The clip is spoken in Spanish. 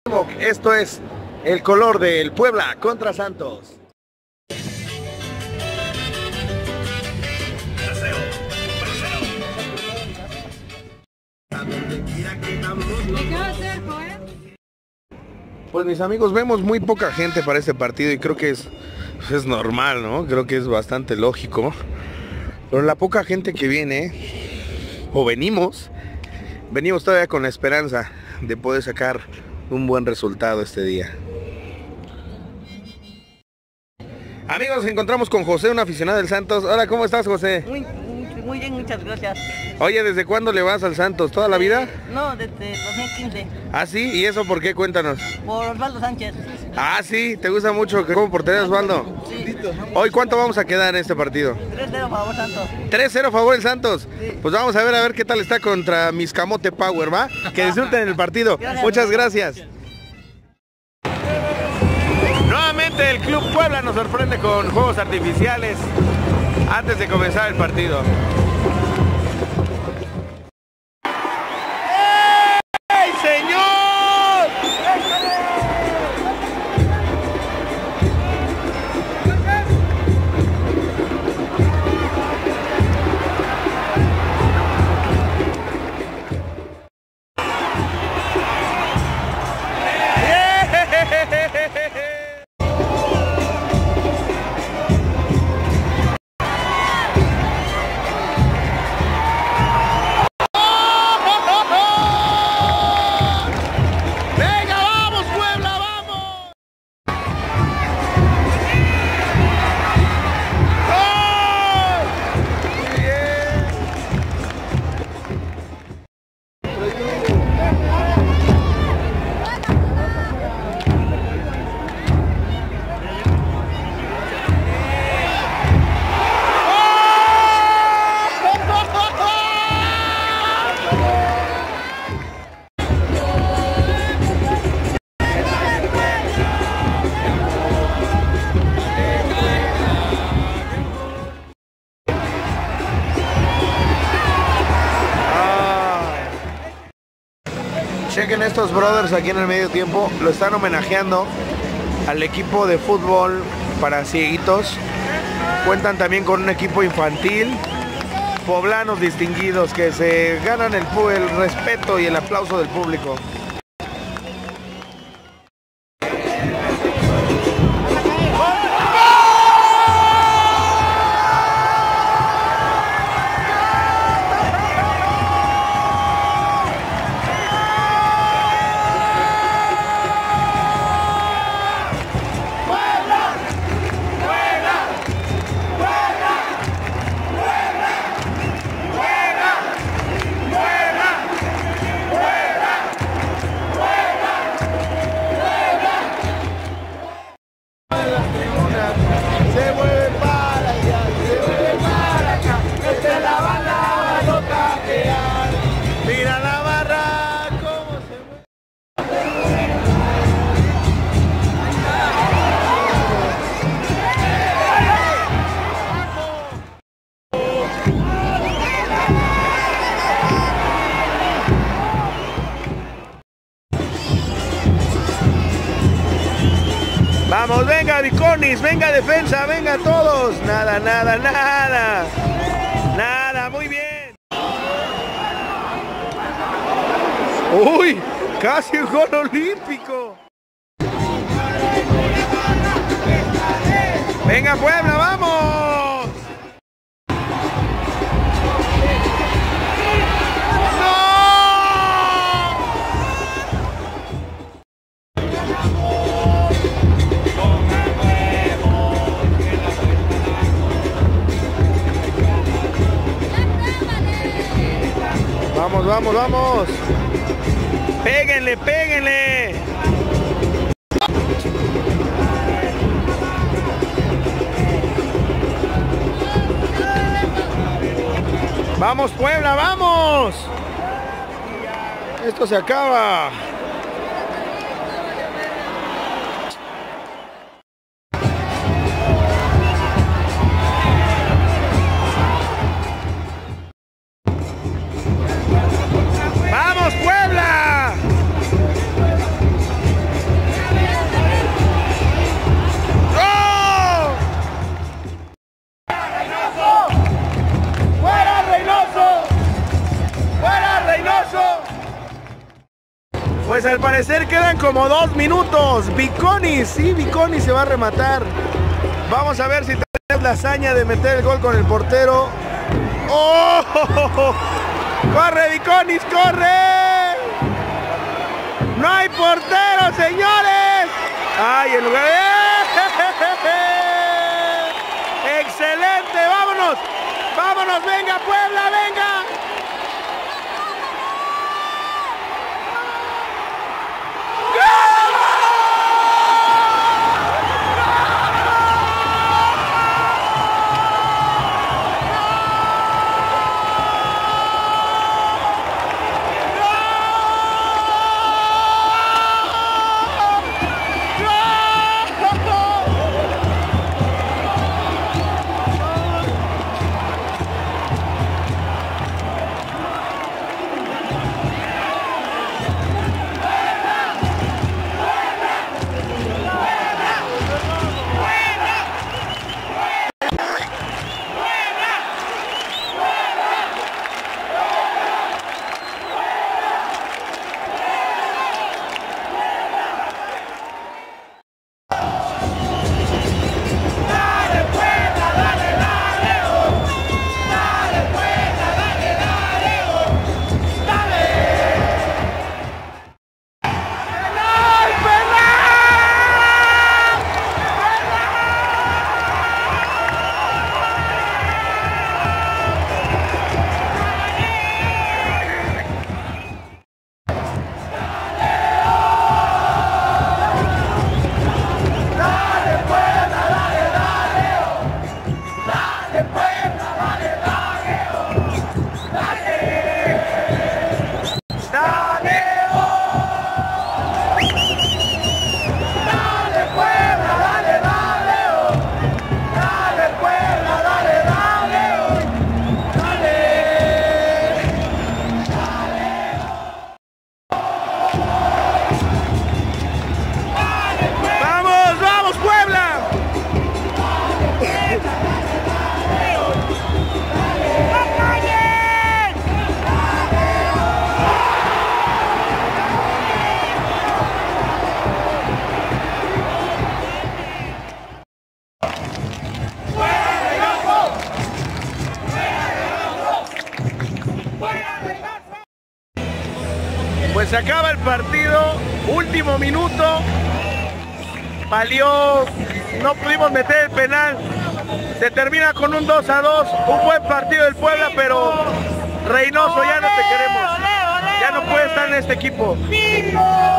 Esto es el color del Puebla contra Santos. Pues mis amigos, vemos muy poca gente para este partido y creo que es normal, ¿no? Creo que es bastante lógico. Pero la poca gente que viene, o venimos todavía con la esperanza de poder sacar un buen resultado este día. Amigos, nos encontramos con José, un aficionado del Santos. Hola, ¿cómo estás, José? Muy bien, muchas gracias. Oye, ¿desde cuándo le vas al Santos? ¿Toda la vida? No, desde 2015. ¿Ah, sí? ¿Y eso por qué? Cuéntanos. Por Osvaldo Sánchez. Ah, sí, ¿te gusta mucho como portero, Osvaldo? Sí. Hoy, ¿cuánto vamos a quedar en este partido? 3-0 favor Santos. 3-0 favor el Santos. Sí. Pues vamos a ver qué tal está contra Miscamote Power, ¿va? Que disfruten el partido. Gracias. Muchas gracias. Nuevamente el Club Puebla nos sorprende con juegos artificiales antes de comenzar el partido. ¡Ey, señor! Chequen estos brothers aquí en el medio tiempo, lo están homenajeando al equipo de fútbol para cieguitos. Cuentan también con un equipo infantil, poblanos distinguidos que se ganan el respeto y el aplauso del público. Vamos, venga Viconis, venga defensa, venga todos. Nada, nada, nada. Nada, muy bien. Uy, casi un gol olímpico. Venga Puebla, vamos. Vamos, vamos, vamos. Péguenle, péguenle. Vamos Puebla, vamos. Esto se acaba. parecer quedan como 2 minutos. Viconi, sí, Viconi se va a rematar. Vamos a ver si tenemos la hazaña de meter el gol con el portero. ¡Oh! ¡Corre, Viconis, corre! ¡No hay portero, señores! ¡Ay, en lugar de... ¡Excelente! ¡Vámonos! ¡Vámonos! ¡Venga, Puebla, venga! Pues se acaba el partido, último minuto, valió, no pudimos meter el penal, se termina con un 2-2, un buen partido del Puebla, pero Reynoso, ya no te queremos, ya no puedes estar en este equipo.